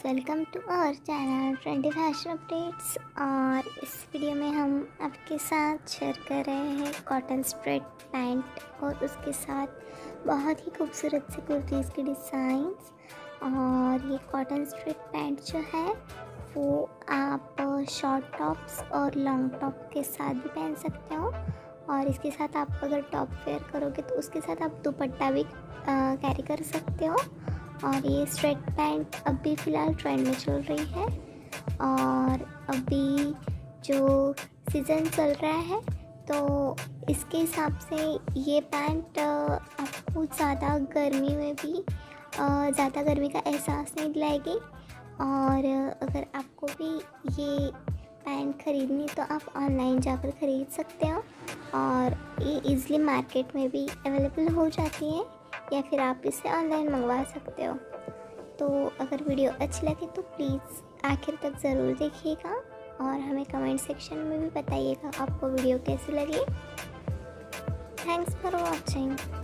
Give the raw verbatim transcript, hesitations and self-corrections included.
Welcome to our channel trendy fashion updates. और इस video में हम आपके साथ शेयर कर रहे हैं कॉटन स्ट्रेट पैंट और उसके साथ बहुत ही खूबसूरत सी कुर्तीज़ की डिज़ाइंस। और ये कॉटन स्ट्रेट पैंट जो है वो आप शॉर्ट टॉप्स और लॉन्ग टॉप के साथ भी पहन सकते हो। और इसके साथ आप अगर टॉप वेयर करोगे तो उसके साथ आप दुपट्टा भी कैरी कर सकते हो। और ये स्ट्रेट पैंट अभी फ़िलहाल ट्रेंड में चल रही है। और अभी जो सीज़न चल रहा है तो इसके हिसाब से ये पैंट आपको ज़्यादा गर्मी में भी ज़्यादा गर्मी का एहसास नहीं दिलाएगी। और अगर आपको भी ये पैंट ख़रीदनी तो आप ऑनलाइन जाकर ख़रीद सकते हो और ये इज़िली मार्केट में भी अवेलेबल हो जाती है या फिर आप इसे ऑनलाइन मंगवा सकते हो। तो अगर वीडियो अच्छी लगे तो प्लीज़ आखिर तक ज़रूर देखिएगा और हमें कमेंट सेक्शन में भी बताइएगा आपको वीडियो कैसी लगी। Thanks for watching.